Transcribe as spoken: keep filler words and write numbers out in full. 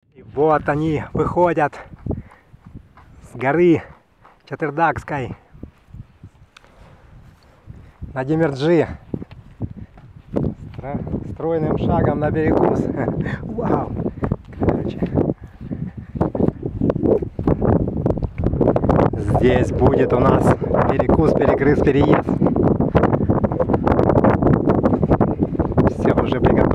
И вот они выходят с горы Чатырдакской на Демерджи. Стройным шагом на перекус. Вау! Короче. Здесь будет у нас перекус, перекрыс, переезд. Все уже приготовлено.